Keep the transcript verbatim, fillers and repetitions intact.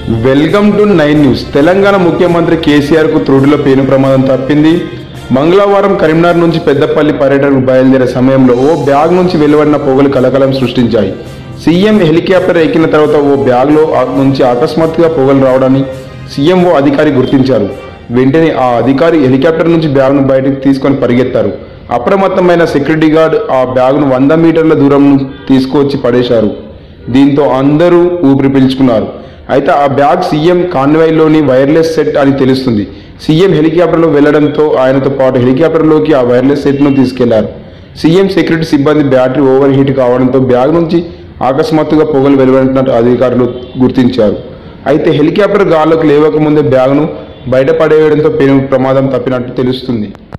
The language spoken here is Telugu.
Welcome to nine news. Telangana ముఖ్యమంత్రి కేసీఆర్ కు త్రుటిలో పేను ప్రమాదం తప్పింది. మంగళవారం కరీంనగర్ నుంచి పెద్దపల్లి పర్యటనకు బయలుదేరే సమయంలో ఓ బ్యాగ్ నుంచి వెలువడిన పొగలు కలకలం సృష్టించాయి. సీఎం హెలికాప్టర్ ఎక్కిన తర్వాత ఓ బ్యాగ్లో నుంచి అకస్మాత్తుగా పొగలు రావడాన్ని సీఎం ఓ అధికారి గుర్తించారు. వెంటనే ఆ అధికారి హెలికాప్టర్ నుంచి బ్యాగ్ను బయటకు తీసుకొని పరిగెత్తారు. అప్రమత్తమైన సెక్యూరిటీ గార్డ్ ఆ బ్యాగ్ను వంద మీటర్ల దూరం తీసుకువచ్చి పడేశారు. దీంతో అందరూ ఊపిరి పీల్చుకున్నారు. అయితే ఆ బ్యాగ్ సీఎం కాన్వాయ్లోని వైర్లెస్ సెట్ అని తెలుస్తుంది. సీఎం హెలికాప్టర్లో వెళ్లడంతో ఆయనతో పాటు హెలికాప్టర్లోకి ఆ వైర్లెస్ సెట్ను తీసుకెళ్లారు. సీఎం సెక్యూరిటీ సిబ్బంది బ్యాటరీ ఓవర్ హీట్ కావడంతో బ్యాగ్ నుంచి అకస్మాత్తుగా పొగలు వెలువడినట్టు అధికారులు గుర్తించారు. అయితే హెలికాప్టర్ గాల్లోకి లేవకముందే బ్యాగ్ను బయటపడేయడంతో పెను ప్రమాదం తప్పినట్టు తెలుస్తుంది.